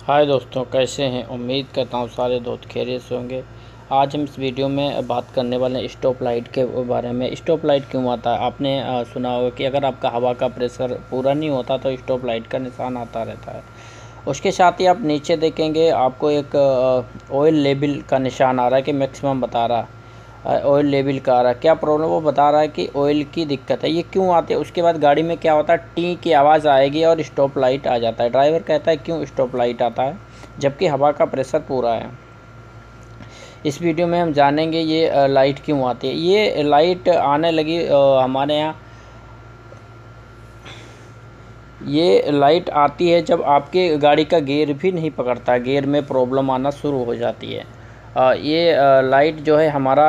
हाय दोस्तों, कैसे हैं। उम्मीद करता हूँ सारे दोस्त खैरियत से होंगे। आज हम इस वीडियो में बात करने वाले हैं स्टॉप लाइट के बारे में। स्टॉप लाइट क्यों आता है? आपने सुना होगा कि अगर आपका हवा का प्रेशर पूरा नहीं होता तो स्टॉप लाइट का निशान आता रहता है। उसके साथ ही आप नीचे देखेंगे आपको एक ऑयल लेवल का निशान आ रहा है कि मैक्सिमम बता रहा है, ऑयल लेवल का आ रहा है। क्या प्रॉब्लम? वो बता रहा है कि ऑयल की दिक्कत है। ये क्यों आती है? उसके बाद गाड़ी में क्या होता है, टी की आवाज़ आएगी और स्टॉप लाइट आ जाता है। ड्राइवर कहता है क्यों स्टॉप लाइट आता है जबकि हवा का प्रेशर पूरा है। इस वीडियो में हम जानेंगे ये लाइट क्यों आती है। ये लाइट आने लगी हमारे यहाँ। ये लाइट आती है जब आपके गाड़ी का गियर भी नहीं पकड़ता, गियर में प्रॉब्लम आना शुरू हो जाती है। ये लाइट जो है हमारा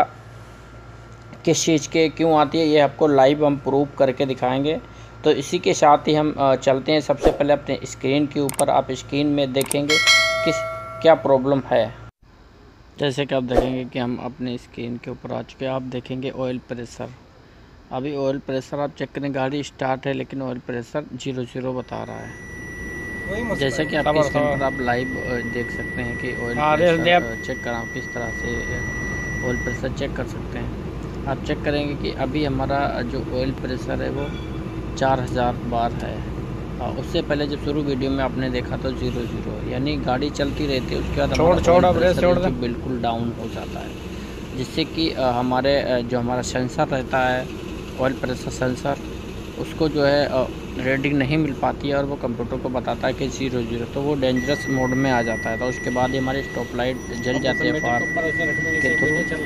किस चीज़ के क्यों आती है ये आपको लाइव हम प्रूव करके दिखाएंगे। तो इसी के साथ ही हम चलते हैं सबसे पहले अपने स्क्रीन के ऊपर। आप स्क्रीन में देखेंगे क्या प्रॉब्लम है। जैसे कि आप देखेंगे कि हम अपने स्क्रीन के ऊपर आ चुके हैं। आप देखेंगे ऑयल प्रेशर। अभी ऑयल प्रेशर आप चेक करें, गाड़ी स्टार्ट है लेकिन ऑयल प्रेशर 0 बता रहा है। जैसा कि आपकी स्क्रीन पर आप लाइव देख सकते हैं कि ऑयल प्रेशर चेक करा किस तरह से ऑयल प्रेशर चेक कर सकते हैं। आप चेक करेंगे कि अभी हमारा जो ऑयल प्रेशर है वो 4000 बार है। उससे पहले जब शुरू वीडियो में आपने देखा तो 0 यानी गाड़ी चलती रहती है। उसके बाद हमारा बिल्कुल डाउन हो जाता है, जिससे कि हमारे जो हमारा सेंसर रहता है, ऑयल प्रेशर सेंसर, उसको जो है रीडिंग नहीं मिल पाती है और वो कंप्यूटर को बताता है कि 0, तो वो डेंजरस मोड में आ जाता है। तो उसके बाद ही हमारी स्टॉप लाइट जल जाती है फार के थ्रू।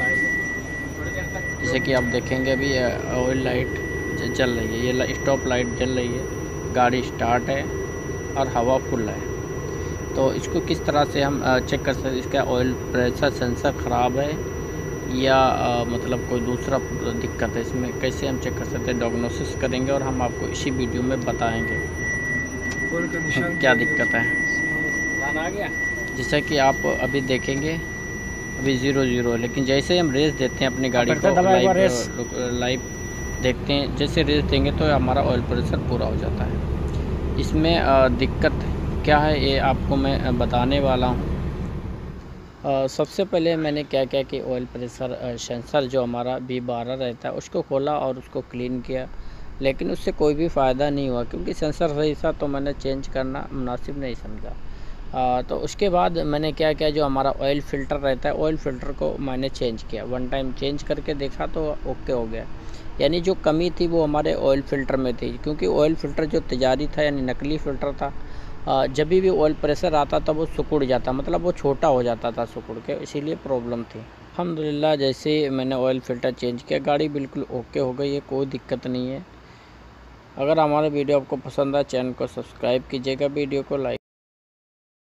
जैसे कि आप देखेंगे अभी ऑयल लाइट जल रही है, ये स्टॉप लाइट जल रही है, गाड़ी स्टार्ट है और हवा फुल है। तो इसको किस तरह से हम चेक कर सकते हैं? इसका ऑयल प्रेशर सेंसर ख़राब है या मतलब कोई दूसरा दिक्कत है इसमें? कैसे हम चेक कर सकते हैं? डायग्नोसिस करेंगे और हम आपको इसी वीडियो में बताएंगे क्या दिक्कत है। जैसा कि आप अभी देखेंगे अभी 0 लेकिन जैसे हम रेस देते हैं अपनी गाड़ी को, लाइव देखते हैं, जैसे रेस देंगे तो हमारा ऑयल प्रेशर पूरा हो जाता है। इसमें दिक्कत क्या है ये आपको मैं बताने वाला हूँ। सबसे पहले मैंने क्या किया कि ऑयल प्रेशर सेंसर जो हमारा B12 रहता है उसको खोला और उसको क्लीन किया, लेकिन उससे कोई भी फ़ायदा नहीं हुआ क्योंकि सेंसर सही था। तो मैंने चेंज करना मुनासिब नहीं समझा। तो उसके बाद मैंने क्या किया, जो हमारा ऑयल फ़िल्टर रहता है, ऑयल फ़िल्टर को मैंने चेंज किया। 1 टाइम चेंज करके देखा तो ओके हो गया। यानी जो कमी थी वो हमारे ऑयल फ़िल्टर में थी, क्योंकि ऑयल फ़िल्टर जो तिजारी था यानी नकली फ़िल्टर था, जब भी ऑयल प्रेशर आता था वो सिकुड़ जाता, मतलब वो छोटा हो जाता था सिकुड़ के, इसीलिए प्रॉब्लम थी। अल्हम्दुलिल्लाह जैसे मैंने ऑयल फ़िल्टर चेंज किया गाड़ी बिल्कुल ओके हो गई है, कोई दिक्कत नहीं है। अगर हमारा वीडियो आपको पसंद आए चैनल को सब्सक्राइब कीजिएगा, वीडियो को लाइक